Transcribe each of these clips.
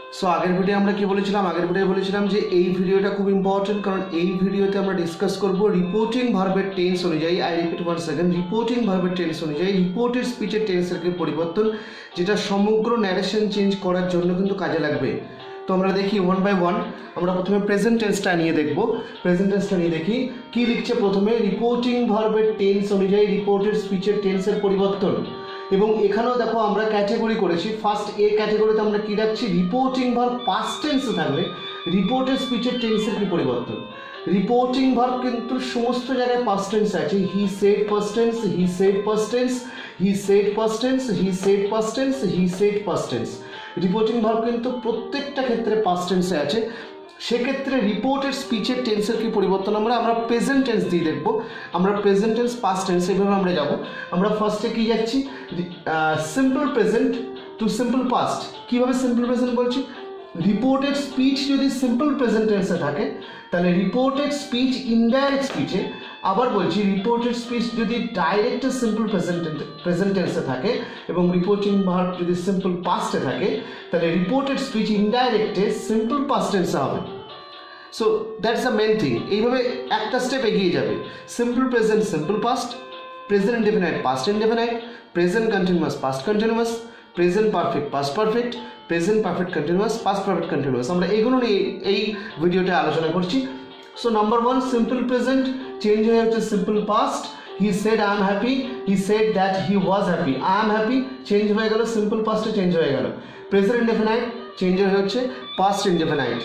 So আগের video আমরা কি বলেছিলাম, আগের ভিডিও বলেছিলাম যে এই ভিডিওটা খুব ইম্পর্টেন্ট, কারণ এই ভিডিওতে আমরা ডিসকাস করব রিপোর্টিং ভার্বের টেন্স অনুযায়ী, I repeat one second, reporting ভার্বের টেন্স অনুযায়ী রিপোর্টেড স্পিচের টেন্সের কি পরিবর্তন, যেটা সমগ্র ন্যারেশন চেঞ্জ করার জন্য কিন্তু কাজে লাগবে। তো আমরা দেখি ওয়ান বাই ওয়ান। আমরা প্রথমে প্রেজেন্ট টেন্সটা নিয়ে দেখব। প্রেজেন্ট টেন্সটা নিয়ে দেখি কি লিখছে। প্রথমে রিপোর্টিং ভার্বের টেন্স অনুযায়ী রিপোর্টেড স্পিচের টেন্সের পরিবর্তন, এবং এখানেও দেখো আমরা ক্যাটেগরি করেছি। ফার্স্ট এ ক্যাটেগরিতে আমরা কি রাখছি, রিপোর্টিং ভার্ব পাস্ট টেন্সে থাকলে রিপোর্টেড স্পিচের টেন্সের কি পরিবর্তন। রিপোর্টিং ভার্ব কিন্তু সমস্ত জায়গায় পাস্ট টেন্সে আছে। He said past tense, he said past tense, he said past tense, he said past tense, he said past tense. Reporting verb কিন্তু প্রত্যেকটা ক্ষেত্রে পাস্ট টেন্সে আছে। সেক্ষেত্রে রিপোর্টেড স্পিচের টেন্সের কি পরিবর্তন আমরা প্রেজেন্ট টেন্স দিয়ে দেখব। আমরা প্রেজেন্ট টেন্স, পাস্ট টেন্স এভাবে আমরা যাব। আমরা ফার্স্টে কি যাচ্ছি, simple present to simple past. কিভাবে সিম্পল প্রেজেন্ট বলছি, রিপোর্টেড স্পিচ যদি সিম্পল প্রেজেন্ট টেন্সে থাকে তাহলে রিপোর্টেড স্পিচ ইনডাইরেক্ট স্পিচে, আবার বলছি রিপোর্টেড স্পিচ যদি ডাইরেক্ট সিম্পল প্রেজেন্ট টেন্সে থাকে এবং রিপোর্টিং ভার্ব যদি সিম্পল পাস্টে থাকে তাহলে রিপোর্টেড স্পিচ ইনডাইরেক্টে সিম্পল পাস্ট টেন্সে হবে। So that's the main thing. এইভাবে একটা স্টেপ এগিয়ে যাবে। Simple present simple past, present indefinite past indefinite, present continuous past continuous, present perfect past perfect, present perfect continuous, past perfect continuous. আমরা এগুলো নিয়ে এই ভিডিওতে আলোচনা করছি। So number one, simple present change হয়ে হচ্ছে simple past. He said I am happy, he said that he was happy. I am happy change হয়ে গেল, সিম্পল পাস্টে চেঞ্জ হয়ে গেল। প্রেজেন্ট ইনডেফিনাইট চেঞ্জ হয়ে হচ্ছে past indefinite.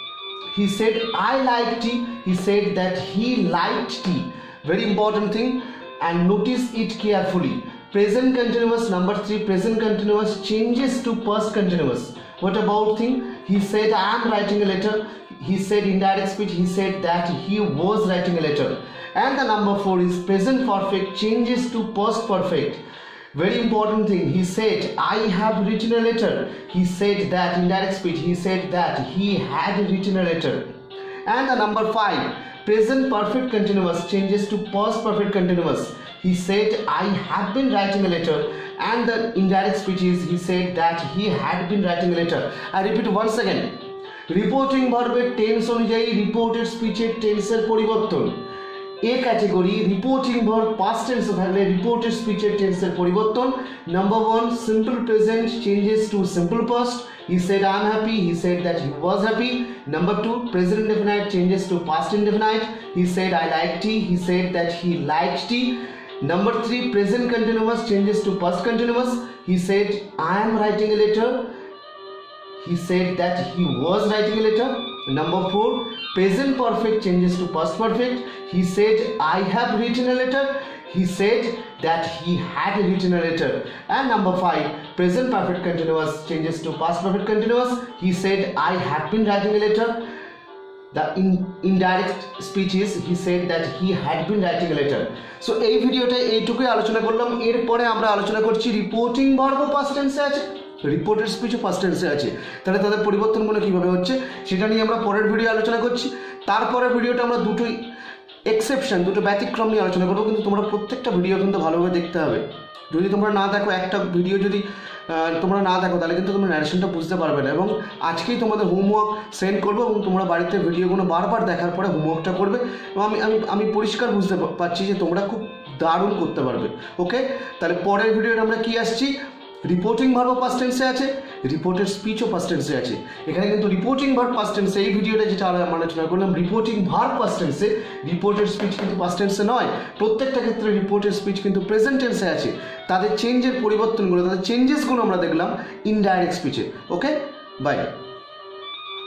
He said I like tea, he said that he liked tea. Very important thing, and notice it carefully. Present continuous, number 3, present continuous changes to past continuous. What about thing? He said I am writing a letter, he said indirect speech, he said that he was writing a letter. And the number 4 is present perfect changes to past perfect. Very important thing, he said I have written a letter, he said that indirect speech, he said that he had written a letter. And the number 5, present perfect continuous changes to past perfect continuous. He said I have been writing a letter, and the indirect speech is he said that he had been writing a letter. I repeat once again, reporting verb tense অনুযায়ী reported speech এর টেন্সের পরিবর্তন। A category reporting verb past টেন্সে থাকলে reported স্পিচের টেন্সের পরিবর্তন। Number 1, simple present changes to simple past. He said I am happy, he said that he was happy. Number 2, present indefinite changes to past indefinite. He said I like tea, he said that he liked tea. Number 3, present continuous changes to past continuous. He said I am writing a letter, he said that he was writing a letter. Number 4, present perfect changes to past perfect. He said I have written a letter, he said that he had written a letter. And number 5, present perfect continuous changes to past perfect continuous. He said I have been writing a letter. The indirect speech is he said that he had been writing a letter. So এই ভিডিওতে এইটুকুই আলোচনা করলাম। এরপরে আমরা আলোচনা করছি reporting verb past টেন্সে আছে, রিপোর্টেড স্পিচও পাস্ট টেন্সে আছে, তাহলে তাদের পরিবর্তনগুলো কীভাবে হচ্ছে সেটা নিয়ে আমরা পরের ভিডিও আলোচনা করছি। তারপরের ভিডিওটা আমরা দুটোই এক্সেপশন, দুটো ব্যতিক্রম নিয়ে আলোচনা করবো, কিন্তু তোমরা প্রত্যেকটা ভিডিও কিন্তু ভালোভাবে দেখতে হবে। যদি তোমরা না দেখো, একটা ভিডিও যদি তোমরা না দেখো তাহলে কিন্তু তোমরা ন্যারেশনটা বুঝতে পারবে না। এবং আজকেই তোমাদের হোমওয়ার্ক সেন্ড করবো এবং তোমরা বাড়িতে ভিডিওগুলো বারবার দেখার পরে হোমওয়ার্কটা করবে, এবং আমি পরিষ্কার বুঝতে পারছি যে তোমরা খুব দারুণ করতে পারবে। ওকে, তাহলে পরের ভিডিওতে আমরা কি আসছি, রিপোর্টিং ভার্ব পাস্ট টেন্সে আছে, রিপোর্টেড স্পিচও পাস্ট টেন্সে আছে। এখানে কিন্তু রিপোর্টিং ভার্ব পাস্ট টেন্সে, এই ভিডিওটা যেটা আলোচনা করলাম রিপোর্টিং ভার্ব পাস্ট টেন্সে, রিপোর্টেড স্পিচ কিন্তু পাস্ট টেন্সে নয়। প্রত্যেকটা ক্ষেত্রে রিপোর্টেড স্পিচ কিন্তু প্রেজেন্ট টেন্সে আছে। তাদের চেঞ্জের পরিবর্তনগুলো, তাদের চেঞ্জেসগুলো আমরা দেখলাম ইনডাইরেক্ট স্পিচে। Okay, by.